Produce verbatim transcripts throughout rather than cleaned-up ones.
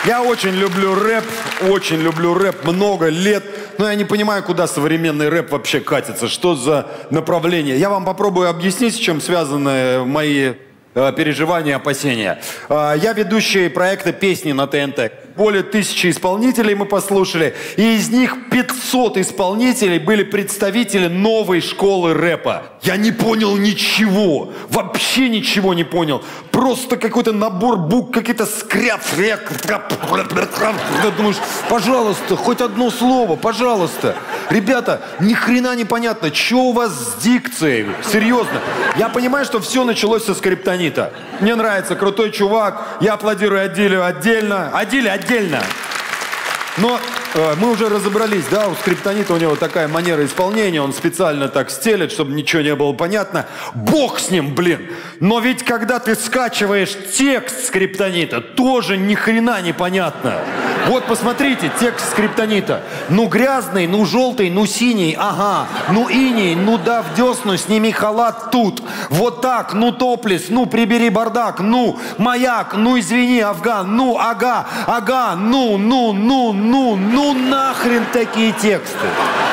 Я очень люблю рэп, очень люблю рэп много лет, но я не понимаю, куда современный рэп вообще катится, что за направление. Я вам попробую объяснить, с чем связаны мои э, переживания, опасения. Э, я ведущий проекта «Песни» на ТНТ. Более тысячи исполнителей мы послушали, и из них пятьсот исполнителей были представители новой школы рэпа. Я не понял ничего, вообще ничего не понял. Просто какой-то набор букв, какие-то скряп, фряк. Ты думаешь, пожалуйста, хоть одно слово, пожалуйста. Ребята, ни хрена не понятно, что у вас с дикцией? Серьезно. Я понимаю, что все началось со скриптонита. Мне нравится, крутой чувак, я аплодирую Адилю отдельно. Адиле отдельно. Но э, мы уже разобрались, да, у скриптонита у него такая манера исполнения, он специально так стелет, чтобы ничего не было понятно. Бог с ним, блин! Но ведь когда ты скачиваешь текст скриптонита, тоже ни хрена не понятно. Вот посмотрите, текст скриптонита. Ну грязный, ну желтый, ну синий, ага. Ну иней, ну да в десну, сними халат тут. Вот так, ну топлес, ну прибери бардак, ну маяк, ну извини, Афган, ну ага, ага, ну, ну, ну, ну, ну нахрен такие тексты.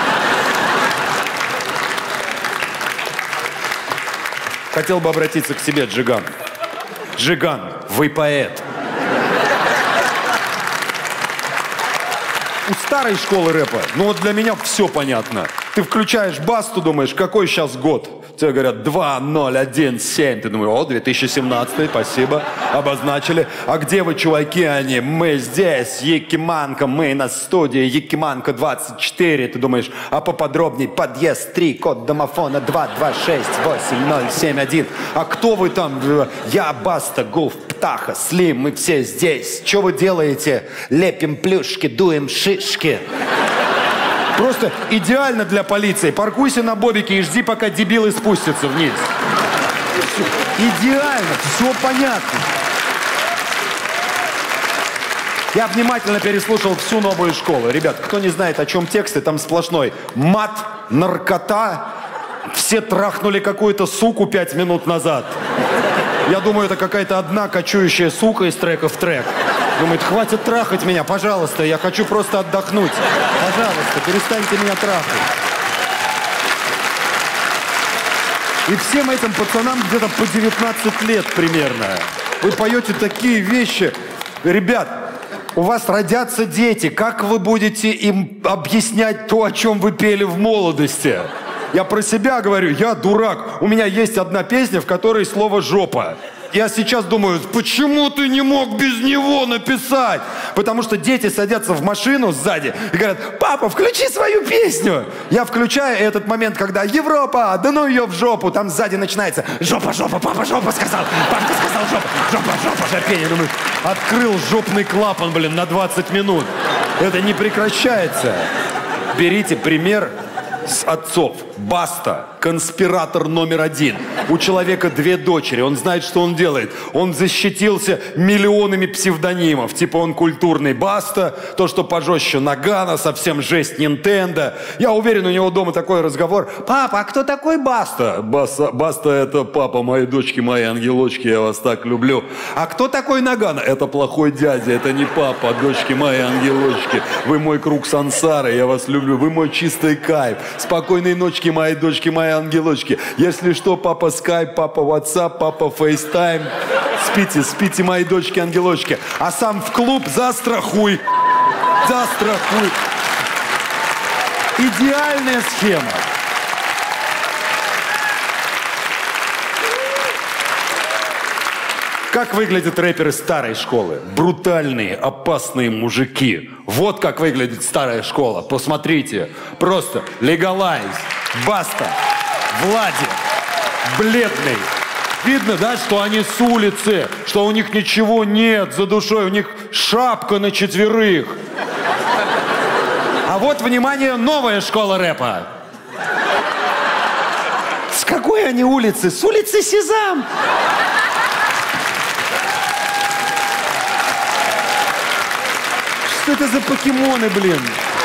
Хотел бы обратиться к себе, Джиган. Джиган, вы поэт. У старой школы рэпа, ну вот для меня все понятно. Ты включаешь Басту, думаешь, какой сейчас год? Тебе говорят два ноль один семь. Ты думаешь, о, две тысячи семнадцатый, спасибо, обозначили. А где вы, чуваки, они? Мы здесь, Якиманка, мы на студии, Якиманка двадцать четыре. Ты думаешь, а поподробней, подъезд три, код домофона два два шесть восемь ноль семь один. А кто вы там? Я, Баста, Гуф, Птаха, Слим, мы все здесь. Что вы делаете? Лепим плюшки, дуем шишки. Просто идеально для полиции. Паркуйся на бобике и жди, пока дебилы спустятся вниз. Идеально, все понятно. Я внимательно переслушал всю новую школу. Ребят, кто не знает, о чем тексты, там сплошной мат, наркота. Все трахнули какую-то суку пять минут назад. Я думаю, это какая-то одна кочующая сука из трека в трек. Думает, хватит трахать меня, пожалуйста, я хочу просто отдохнуть. Пожалуйста, перестаньте меня трахать. И всем этим пацанам где-то по девятнадцать лет примерно. Вы поете такие вещи. Ребят, у вас родятся дети. Как вы будете им объяснять то, о чем вы пели в молодости? Я про себя говорю, я дурак. У меня есть одна песня, в которой слово «жопа». Я сейчас думаю, почему ты не мог без него написать? Потому что дети садятся в машину сзади и говорят, папа, включи свою песню. Я включаю, и этот момент, когда Европа, да ну ее в жопу, там сзади начинается жопа, жопа, папа, жопа сказал, папа сказал жопа, жопа, жопа, шарпение. Думаю, открыл жопный клапан, блин, на двадцать минут. Это не прекращается. Берите пример с отцов. Баста, конспиратор номер один. У человека две дочери, он знает, что он делает. Он защитился миллионами псевдонимов. Типа он культурный Баста, то, что пожестче Нагана, совсем жесть Нинтендо. Я уверен, у него дома такой разговор. Папа, а кто такой Баста? Баста, Баста это папа моей дочки, мои ангелочки, я вас так люблю. А кто такой Нагана? Это плохой дядя, это не папа, дочки мои ангелочки. Вы мой круг сансары, я вас люблю. Вы мой чистый кайф. Спокойной ночки, мои дочки, мои ангелочки. Если что, папа скайп, папа ватсап, папа фейстайм. Спите, спите, мои дочки, ангелочки. А сам в клуб застрахуй. Застрахуй. Идеальная схема. Как выглядят рэперы старой школы? Брутальные, опасные мужики. Вот как выглядит старая школа. Посмотрите. Просто Legalize, Баста, Влади, Бледный. Видно, да, что они с улицы, что у них ничего нет за душой, у них шапка на четверых. А вот, внимание, новая школа рэпа. С какой они улицы? С улицы Сезам. Что это за покемоны, блин?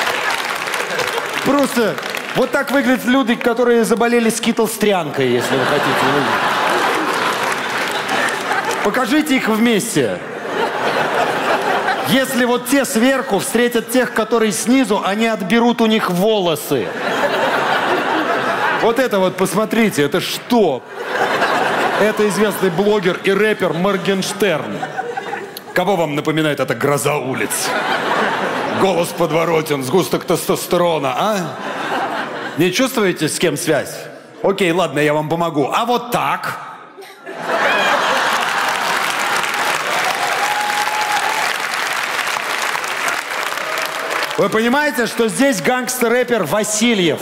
Просто вот так выглядят люди, которые заболели скитлстрянкой, если вы хотите. Покажите их вместе. Если вот те сверху встретят тех, которые снизу, они отберут у них волосы. Вот это вот, посмотрите, это что? Это известный блогер и рэпер Моргенштерн. Кого вам напоминает эта гроза улиц? Голос подворотен, сгусток тестостерона, а? Не чувствуете, с кем связь? Окей, ладно, я вам помогу. А вот так? Вы понимаете, что здесь гангстер-рэпер Васильев?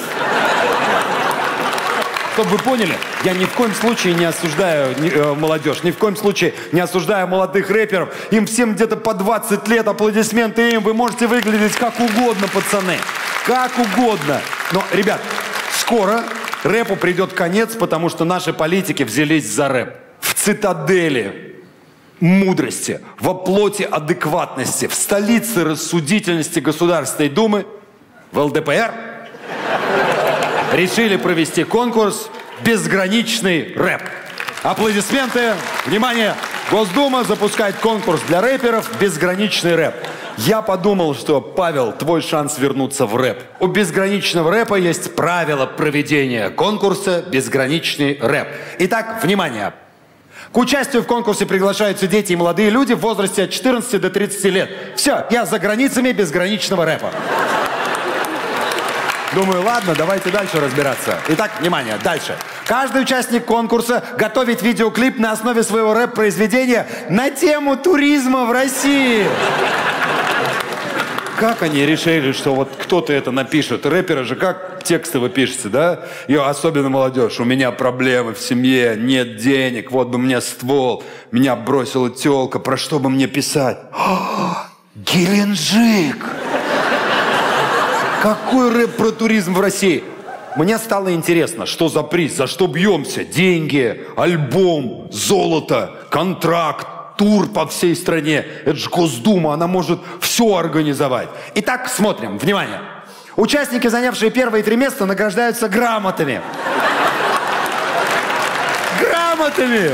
Чтобы вы поняли, я ни в коем случае не осуждаю э, молодежь, ни в коем случае не осуждаю молодых рэперов. Им всем где-то по двадцать лет, аплодисменты им. Вы можете выглядеть как угодно, пацаны. Как угодно. Но, ребят, скоро рэпу придет конец, потому что наши политики взялись за рэп. В цитадели мудрости, во плоти адекватности, в столице рассудительности Государственной Думы, в эл дэ пэ эр, решили провести конкурс «Безграничный рэп». Аплодисменты. Внимание! Госдума запускает конкурс для рэперов «Безграничный рэп». Я подумал, что, Павел, твой шанс вернуться в рэп. У безграничного рэпа есть правила проведения конкурса «Безграничный рэп». Итак, внимание! К участию в конкурсе приглашаются дети и молодые люди в возрасте от четырнадцати до тридцати лет. Все, я за границами безграничного рэпа. Думаю, ладно, давайте дальше разбираться. Итак, внимание, дальше. Каждый участник конкурса готовит видеоклип на основе своего рэп-произведения на тему туризма в России. Как они решили, что вот кто-то это напишет? Рэперы же как тексты вы пишете, да? И особенно молодежь. У меня проблемы в семье, нет денег, вот бы мне ствол, меня бросила тёлка, про что бы мне писать? Геленджик! Какой рэп про туризм в России? Мне стало интересно, что за приз, за что бьемся? Деньги, альбом, золото, контракт, тур по всей стране. Это же Госдума, она может все организовать. Итак, смотрим, внимание. Участники, занявшие первые три места, награждаются грамотами. Грамотами!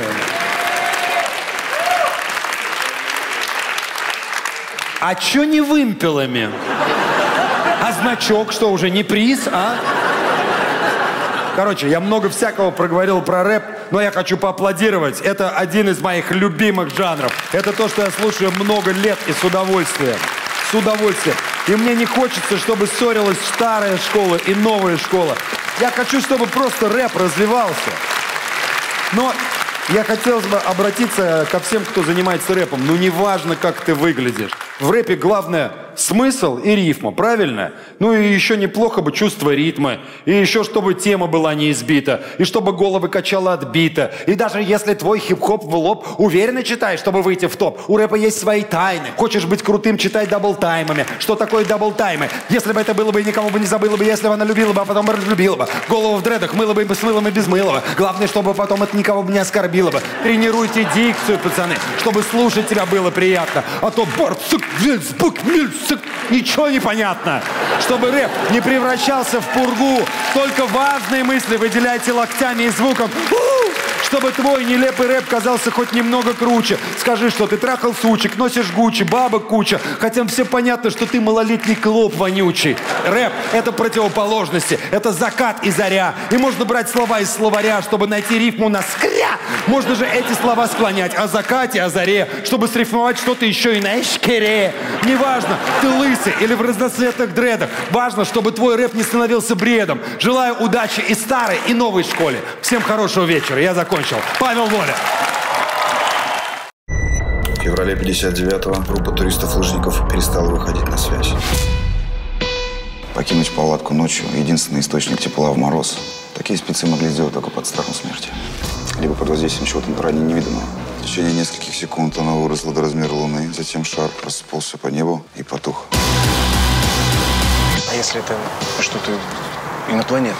А чё не вымпелами? А значок, что уже не приз, а? Короче, я много всякого проговорил про рэп, но я хочу поаплодировать. Это один из моих любимых жанров. Это то, что я слушаю много лет и с удовольствием. С удовольствием. И мне не хочется, чтобы ссорилась старая школа и новая школа. Я хочу, чтобы просто рэп развивался. Но я хотел бы обратиться ко всем, кто занимается рэпом. Ну, неважно, как ты выглядишь. В рэпе главное смысл и рифма, правильно? Ну и еще неплохо бы чувство ритма. И еще чтобы тема была не избита. И чтобы головы качала отбита. И даже если твой хип-хоп в лоб, уверенно читай, чтобы выйти в топ. У рэпа есть свои тайны. Хочешь быть крутым, читай даблтаймами. Что такое даблтаймы? Если бы это было бы, никого бы не забыла бы. Если бы она любила бы, а потом бы разлюбила бы. Голову в дредах мыла бы с мылом и без мылого. Главное, чтобы потом это никого бы не оскорбило бы. Тренируйте дикцию, пацаны, чтобы слушать тебя было приятно. А то барцик, вельсбук, мильсик, ничего не понятно. Чтобы рэп не превращался в пургу. Только важные мысли выделяйте локтями и звуком. Чтобы твой нелепый рэп казался хоть немного круче. Скажи, что ты трахал сучек, носишь гуччи, бабок куча. Хотя всем понятно, что ты малолетний клоп вонючий. Рэп — это противоположности. Это закат и заря. И можно брать слова из словаря, чтобы найти рифму на скря. Можно же эти слова склонять о закате, о заре, чтобы срифмовать что-то еще и на эшкере. Неважно, ты лысый или в разноцветных дредах. Важно, чтобы твой рэп не становился бредом. Желаю удачи и старой, и новой школе. Всем хорошего вечера. Я закончил. Павел Воля. В феврале пятьдесят девятого группа туристов-лыжников перестала выходить на связь. Покинуть палатку ночью — единственный источник тепла в мороз. Такие спецы могли сделать только под страхом смерти. Либо под воздействием чего-то ранее невидимого. В течение нескольких секунд она выросла до размера Луны, затем шар расползся по небу и потух. А если это что-то инопланетное?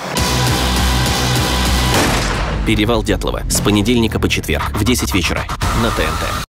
«Перевал Дятлова» с понедельника по четверг в десять вечера на тэ эн тэ.